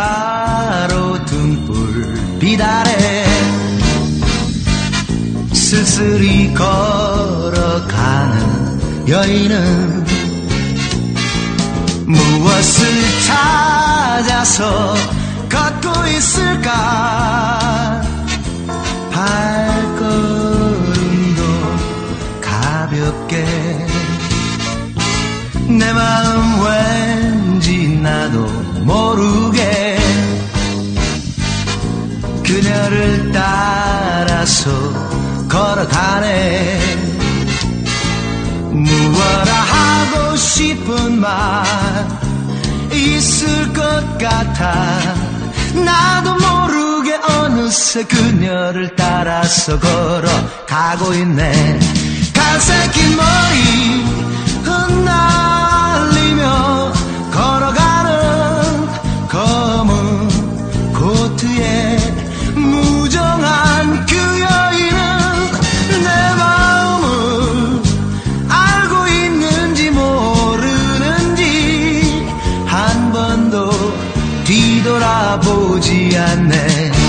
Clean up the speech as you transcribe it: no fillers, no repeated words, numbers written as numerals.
가로등 불빛 아래 쓸쓸히 걸어가는 여인은 무엇을 찾아서 걷고 있을까. 발걸음도 가볍게 내 마음 왠지 나도 모르게 그녀를 따라서 걸어가네. 무엇라 하고 싶은 말 있을 것 같아. 나도 모르게 어느새 그녀를 따라서 걸어가고 있네. 갈색 긴 머리 흩날리며 걸어가는 검은 코트에 무정한 그 여인은 내 마음을 알고 있는지 모르는지 한 번도 뒤돌아보지 않네.